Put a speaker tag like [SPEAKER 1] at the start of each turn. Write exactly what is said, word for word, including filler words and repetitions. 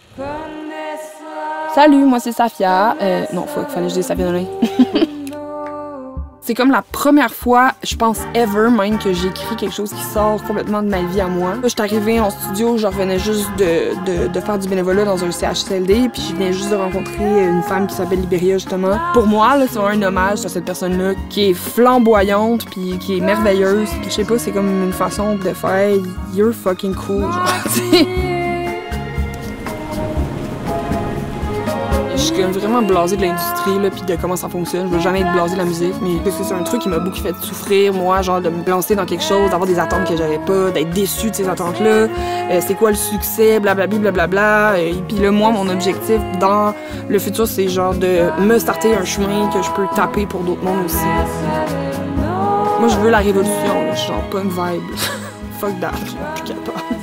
[SPEAKER 1] Salut, moi c'est Safia. Euh, non, faut, fallait que je dise Safia Nolin. C'est comme la première fois, je pense ever même, que j'écris quelque chose qui sort complètement de ma vie à moi. Je suis arrivée en studio, je revenais juste de, de, de faire du bénévolat dans un C H C L D, puis je venais juste de rencontrer une femme qui s'appelle Libéria, justement. Pour moi, c'est vraiment un hommage à cette personne-là qui est flamboyante, puis qui est merveilleuse. Puis je sais pas, c'est comme une façon de faire « you're fucking cool », genre, Je suis vraiment blasée de l'industrie, là, puis de comment ça fonctionne. Je veux jamais être blasée de la musique, mais c'est un truc qui m'a beaucoup fait souffrir, moi, genre de me lancer dans quelque chose, d'avoir des attentes que j'avais pas, d'être déçue de ces attentes-là. Euh, c'est quoi le succès, blablabla, blablabla. Et puis là, moi, mon objectif dans le futur, c'est genre de me starter un chemin que je peux taper pour d'autres mondes aussi. Moi, je veux la révolution, là. Je suis genre pas une vibe. Fuck that, je suis plus capable.